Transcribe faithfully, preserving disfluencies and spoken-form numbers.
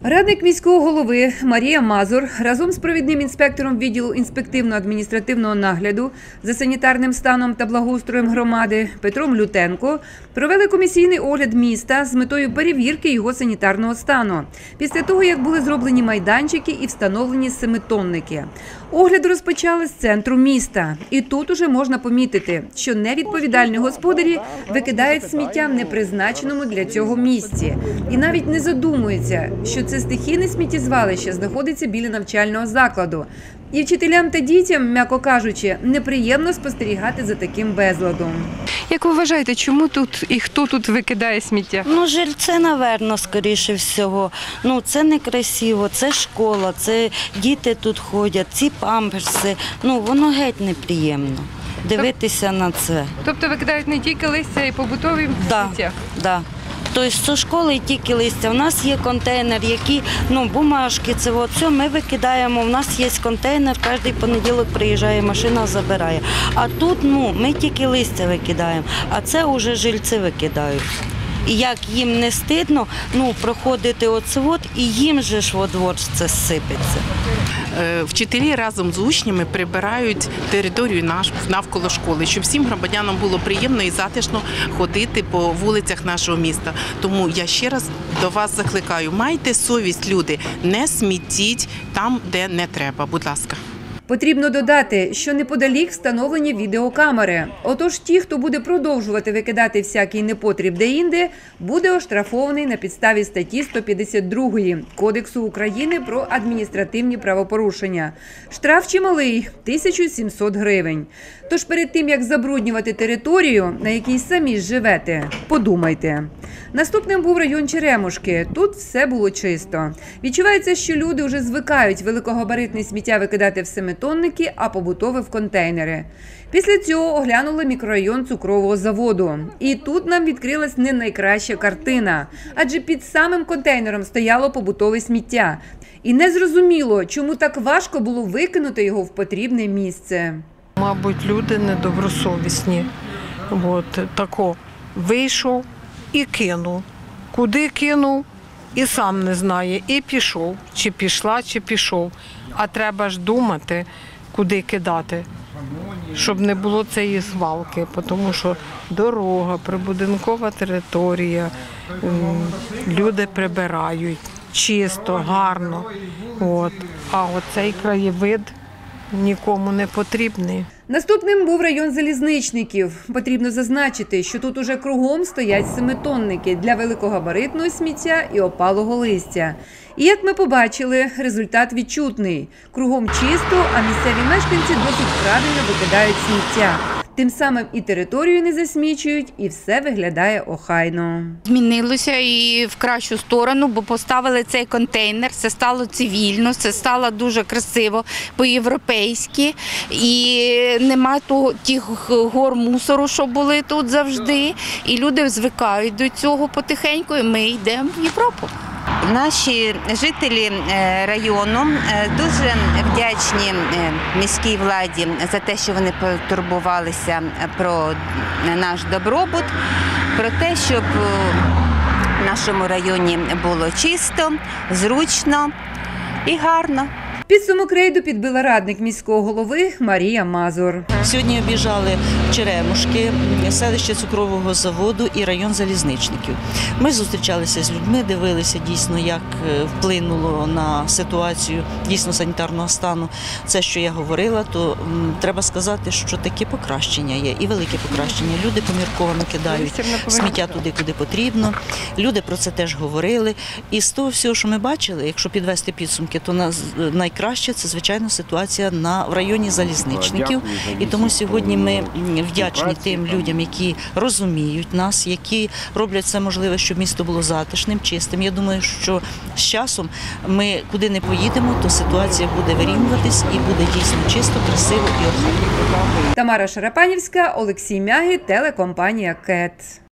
Радник міського голови Марія Мазур разом з провідним інспектором відділу інспективно-адміністративного нагляду за санітарним станом та благоустроєм громади Петром Лютенко провели комісійний огляд міста з метою перевірки його санітарного стану після того, як були зроблені майданчики і встановлені семитонники. Огляд розпочали з центру міста. І тут уже можна помітити, що невідповідальні господарі викидають сміття в непризначеному для цього місці. І навіть не задумуються, що це стихійне сміттєзвалище знаходиться біля навчального закладу. І вчителям та дітям, м'яко кажучи, неприємно спостерігати за таким безладом. Як ви вважаєте, чому тут і хто тут викидає сміття? Ну, жильці, напевно, скоріше всього. Ну, це некрасиво, це школа, це діти тут ходять, ці памперси. Ну, воно геть неприємно дивитися на це. Тобто викидають не тільки листя, і побутові Да, сміття? да. Тобто з школи тільки листя. У нас є контейнер, які, ну, бумажки, це от, все ми викидаємо. У нас є контейнер, кожен понеділок приїжджає машина, забирає. А тут, ну, ми тільки листя викидаємо, а це вже жильці викидають. І як їм не стидно, ну, проходити оце от, і їм же ж во двор це сипеться. Вчителі разом з учнями прибирають територію навколо школи, щоб всім громадянам було приємно і затишно ходити по вулицях нашого міста. Тому я ще раз до вас закликаю, майте совість, люди, не смітіть там, де не треба, будь ласка. Потрібно додати, що неподалік встановлені відеокамери. Отож ті, хто буде продовжувати викидати всякий непотріб де-інде, буде оштрафований на підставі статті сто п'ятдесят два Кодексу України про адміністративні правопорушення. Штраф чималий – тисяча сімсот гривень. Тож перед тим, як забруднювати територію, на якій самі живете, подумайте. Наступним був район Черемушки. Тут все було чисто. Відчувається, що люди вже звикають великогабаритне сміття викидати в семитонники, а побутове в контейнери. Після цього оглянули мікрорайон цукрового заводу. І тут нам відкрилась не найкраща картина. Адже під самим контейнером стояло побутове сміття. І не зрозуміло, чому так важко було викинути його в потрібне місце. Мабуть, люди недобросовісні. От, тако вийшов і кинув. Куди кинув, і сам не знає. І пішов, чи пішла, чи пішов. А треба ж думати, куди кидати, щоб не було цієї звалки. Тому що дорога, прибудинкова територія, люди прибирають чисто, гарно. От. А оцей краєвид нікому не потрібний. Наступним був район залізничників. Потрібно зазначити, що тут уже кругом стоять семитонники для великогабаритного сміття і опалого листя. І як ми побачили, результат відчутний. Кругом чисто, а місцеві мешканці досить правильно викидають сміття. Тим самим і територію не засмічують, і все виглядає охайно. Змінилося і в кращу сторону, бо поставили цей контейнер, це стало цивільно, це стало дуже красиво, по-європейськи. І нема того, тих гор мусору, що були тут завжди. І люди звикають до цього потихеньку, і ми йдемо в Європу. Наші жителі району дуже вдячні міській владі за те, що вони потурбувалися про наш добробут, про те, щоб в нашому районі було чисто, зручно і гарно. Підсумок рейду підбила радник міського голови Марія Мазур. Сьогодні об'їжджали Черемушки, селище цукрового заводу і район залізничників. Ми зустрічалися з людьми, дивилися дійсно, як вплинуло на ситуацію дійсно санітарного стану. Це, що я говорила, то треба сказати, що таке покращення є і велике покращення. Люди помірковано кидають сміття туди, куди потрібно. Люди про це теж говорили. І з того всього, що ми бачили, якщо підвести підсумки, то найкраще Краще це, звичайно, ситуація на, в районі залізничників. І тому сьогодні ми вдячні тим людям, які розуміють нас, які роблять все можливе, щоб місто було затишним, чистим. Я думаю, що з часом ми куди не поїдемо, то ситуація буде вирівнюватись і буде дійсно чисто, красиво і охайно. Тамара Шарапанівська, Олексій Мягі, телекомпанія КЕТ.